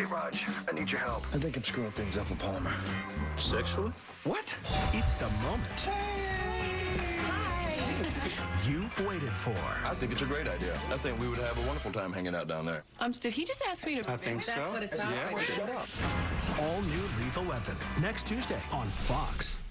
Hey, Raj, I need your help. I think I'm screwing things up with Palmer. Sexually? What? It's the moment you've waited for. I think it's a great idea. I think we would have a wonderful time hanging out down there. Did he just ask me to? I think so. That's what it sounds like. Shut up. All new Lethal Weapon, next Tuesday on Fox.